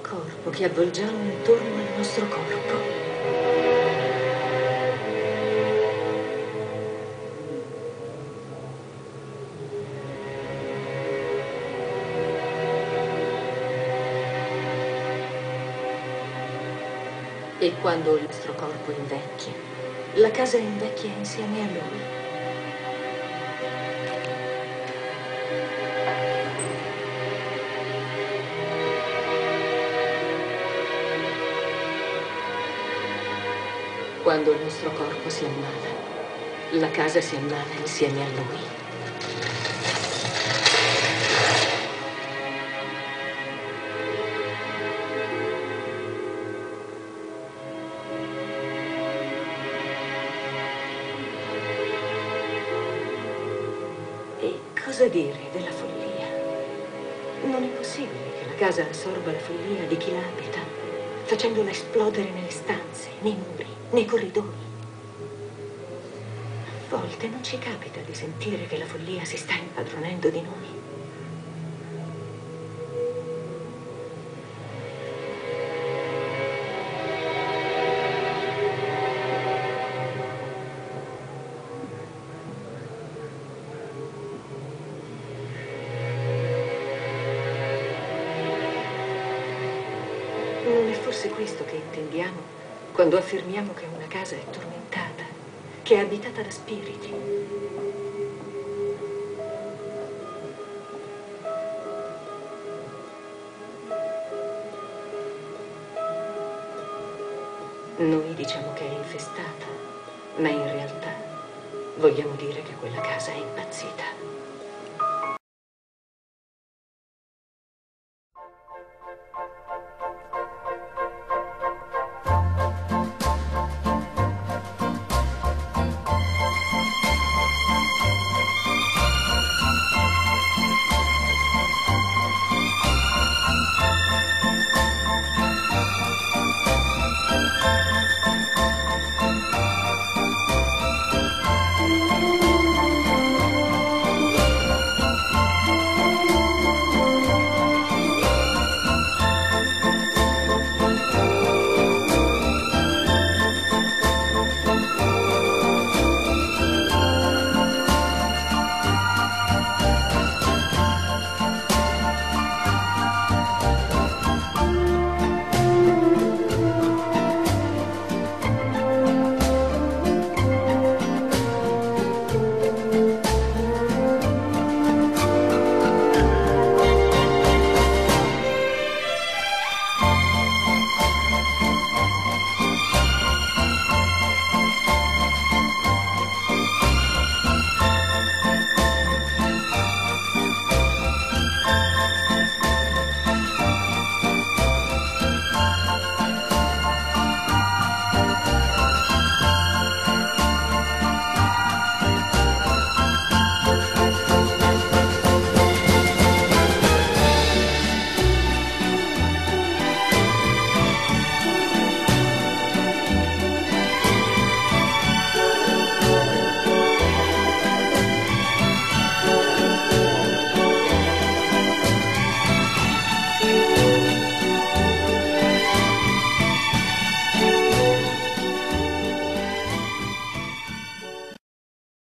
corpo che avvolgiamo intorno al nostro corpo. E quando il nostro corpo invecchia, la casa invecchia insieme a lui. Quando il nostro corpo si ammala, la casa si ammala insieme a lui. E cosa dire della follia? Non è possibile che la casa assorba la follia di chi la abita, facendola esplodere nelle stanze, nei muri, nei corridoi. A volte non ci capita di sentire che la follia si sta impadronendo di noi. Non è forse questo che intendiamo quando affermiamo che una casa è tormentata, che è abitata da spiriti? Noi diciamo che è infestata, ma in realtà vogliamo dire che quella casa è impazzita.